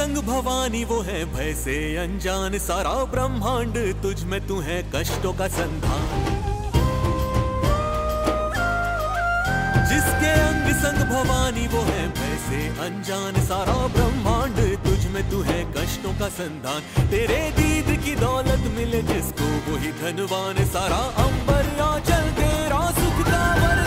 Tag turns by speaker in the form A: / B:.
A: संग भवानी वो है भय से अनजान, सारा ब्रह्मांड तुझ में तू है कष्टों का संधान। जिसके अंग संग भवानी वो है भय से अनजान, सारा ब्रह्मांड तुझ में तू है कष्टों का संधान। तेरे दीद की दौलत मिले जिसको वो ही धनवान, सारा अंबर आंचल तेरा सुख का